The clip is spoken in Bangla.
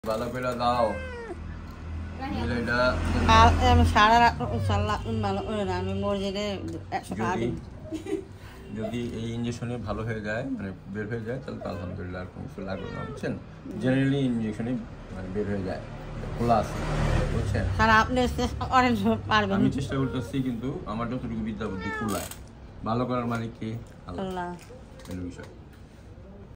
ভালো করে দাও সারা রাত ভালো করে না আমি মসজিদে 100 টাকা দিই। যদি এই ইঞ্জেকশনে ভালো হয়ে যায় মানে বের হয়ে যায় তাহলে আলহামদুলিল্লাহ আর কোনো কিছু লাগবে না বুঝছেন। জেনারেলি ইঞ্জেকশনে মানে বের হয়ে যায় খোলা আছে বুঝছেন। আর আপনি চেষ্টা করেন পারবেন। আমি চেষ্টা করতেছি কিন্তু আমার যতটুকু বিদ্যা বুদ্ধি খোলায় ভালো করার মালিক কে আল্লাহ। এই বিষয়